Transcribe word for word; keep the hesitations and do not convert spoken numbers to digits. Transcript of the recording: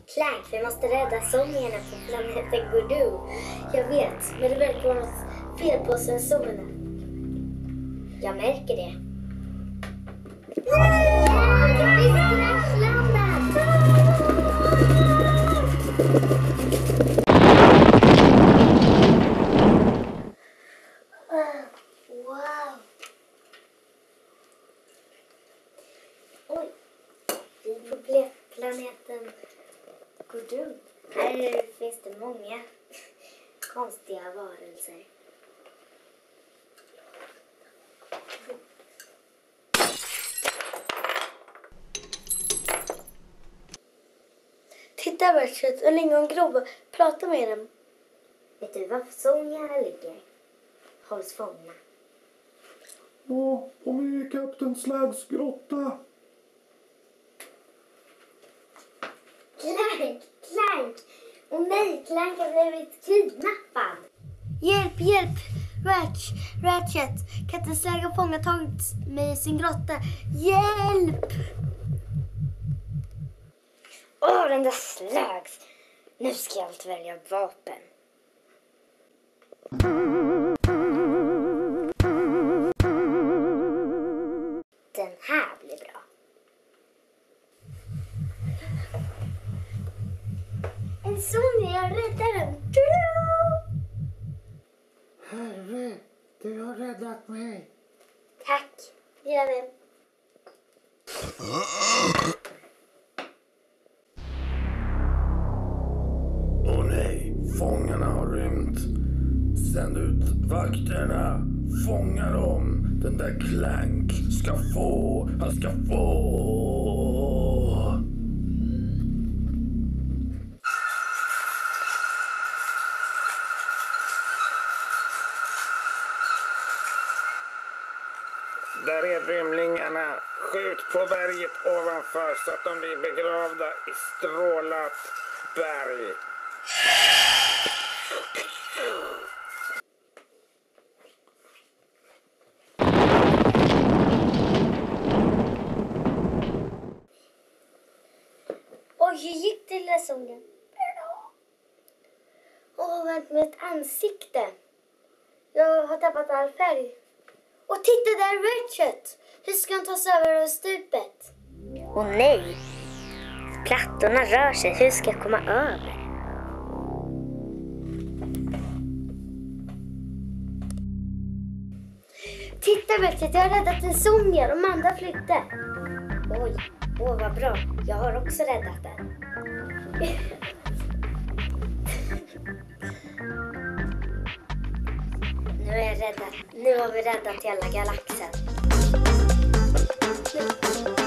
Clank, vi måste rädda sångerna på planeten Godoo. Jag vet, men det verkar vara något fel på sensorerna. Jag märker det. Vi kraschlandat! Wow! Oj! Vi är på planeten Godoo. Här finns det många konstiga varelser. Titta Bertshut, en lingongrova. Prata med dem. Vet du var sångarna ligger? Hålls fångna. Ja, de är i Kapten Slags grotta. Clank! Clank! Och nej, Clank har blivit kidnappad. Hjälp, hjälp! Ratch, Ratchet. Kapten Slag har fångat tagit mig i sin grotta. Hjälp! Åh, den där Slags! Nu ska jag välja vapen. Den här blir bra. En sån, jag räddar den. Herre, du har räddat mig. Tack, greve. Åh nej, fångarna har rymt. Sänd ut vakterna. Fånga dem. Den där Clank ska få. Han ska få. Där är rymlingarna. Skjut på berget ovanför så att de blir begravda i strålat berg. Oj, hur gick det lilla sången? Åh, vänt med ett ansikte. Jag har tappat all färg. Och titta där, Ratchet! Hur ska han ta sig över över stupet? Åh nej! Plattorna rör sig. Hur ska jag komma över? Titta, Ratchet! Jag har räddat en sånger. De andra flytte. Oj, åh vad bra. Jag har också räddat den. Nu är jag räddad. Nu har vi räddat hela galaxen.